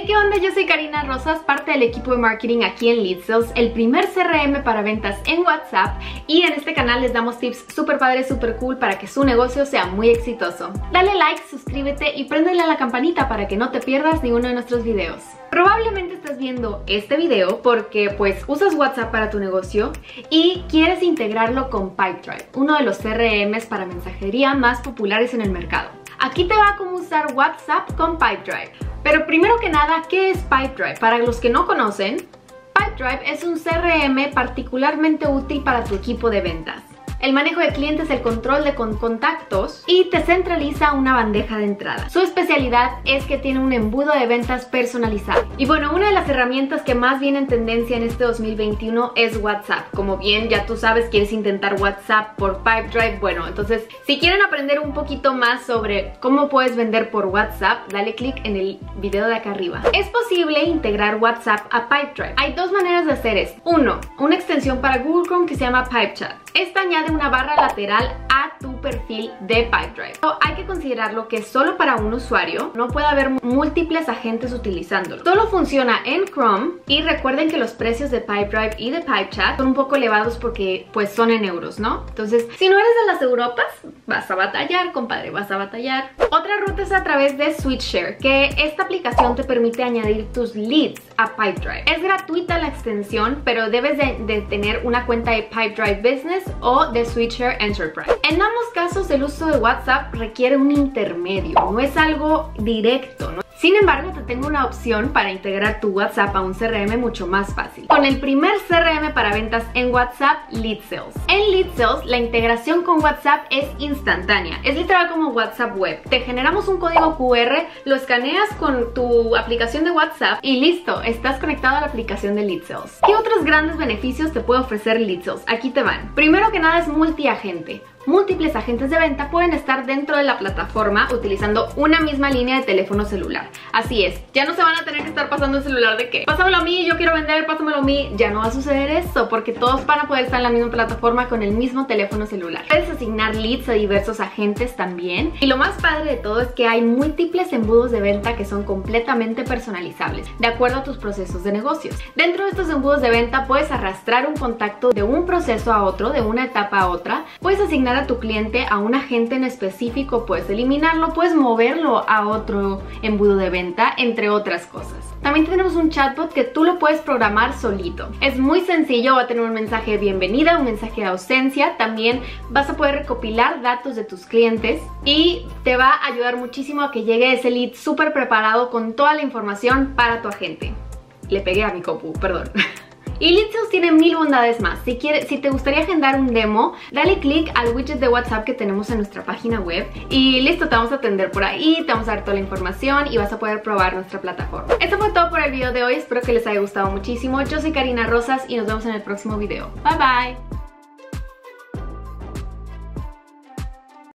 Hey, ¿qué onda? Yo soy Karina Rosas, parte del equipo de marketing aquí en Lead Sales, el primer CRM para ventas en WhatsApp, y en este canal les damos tips súper padres, súper cool para que su negocio sea muy exitoso. Dale like, suscríbete y préndele a la campanita para que no te pierdas ninguno de nuestros videos. Probablemente estás viendo este video porque pues usas WhatsApp para tu negocio y quieres integrarlo con Pipedrive, uno de los CRMs para mensajería más populares en el mercado. Aquí te va cómo usar WhatsApp con Pipedrive. Pero primero que nada, ¿qué es Pipedrive? Para los que no conocen, Pipedrive es un CRM particularmente útil para tu equipo de ventas. El manejo de clientes, el control de contactos y te centraliza una bandeja de entrada. Su especialidad es que tiene un embudo de ventas personalizado. Y bueno, una de las herramientas que más viene en tendencia en este 2021 es WhatsApp. Como bien ya tú sabes, quieres intentar WhatsApp por Pipedrive. Bueno, entonces si quieren aprender un poquito más sobre cómo puedes vender por WhatsApp, dale click en el video de acá arriba. Es posible integrar WhatsApp a Pipedrive. Hay dos maneras de hacer esto. Uno, una extensión para Google Chrome que se llama PipeChat. Esta añade una barra lateral a tu perfil de Pipedrive. Pero hay que considerarlo que es solo para un usuario, no puede haber múltiples agentes utilizándolo. Solo funciona en Chrome y recuerden que los precios de Pipedrive y de PipeChat son un poco elevados porque pues son en euros, ¿no? Entonces, si no eres de las Europas, vas a batallar, compadre, vas a batallar. Otra ruta es a través de SweetShare, que esta aplicación te permite añadir tus leads a Pipedrive. Es gratuita la extensión, pero debes de tener una cuenta de Pipedrive Business o de SweetShare Enterprise. En ambos casos el uso de WhatsApp requiere un intermedio, no es algo directo, ¿no? Sin embargo, te tengo una opción para integrar tu WhatsApp a un CRM mucho más fácil. Con el primer CRM para ventas en WhatsApp, Lead Sales. En Lead Sales, la integración con WhatsApp es instantánea. Es literal como WhatsApp web. Te generamos un código QR, lo escaneas con tu aplicación de WhatsApp y listo, estás conectado a la aplicación de Lead Sales. ¿Qué otros grandes beneficios te puede ofrecer Lead Sales? Aquí te van. Primero que nada es multiagente. Múltiples agentes de venta pueden estar dentro de la plataforma utilizando una misma línea de teléfono celular. Así es, ya no se van a tener que estar pasando el celular de que pásamelo a mí, yo quiero vender, pásamelo a mí. Ya no va a suceder eso porque todos van a poder estar en la misma plataforma con el mismo teléfono celular. Puedes asignar leads a diversos agentes también. Y lo más padre de todo es que hay múltiples embudos de venta que son completamente personalizables de acuerdo a tus procesos de negocios. Dentro de estos embudos de venta puedes arrastrar un contacto de un proceso a otro, de una etapa a otra. Puedes asignar a tu cliente a un agente en específico, puedes eliminarlo, puedes moverlo a otro embudo de venta, entre otras cosas. También tenemos un chatbot que tú lo puedes programar solito. Es muy sencillo, va a tener un mensaje de bienvenida, un mensaje de ausencia. También vas a poder recopilar datos de tus clientes y te va a ayudar muchísimo a que llegue ese lead súper preparado con toda la información para tu agente. Le pegué a mi copu, perdón. Y Lead Sales tiene 1000 bondades más. Si te gustaría agendar un demo, dale click al widget de WhatsApp que tenemos en nuestra página web y listo, te vamos a atender por ahí, te vamos a dar toda la información y vas a poder probar nuestra plataforma. Esto fue todo por el video de hoy, espero que les haya gustado muchísimo. Yo soy Karina Rosas y nos vemos en el próximo video. Bye bye.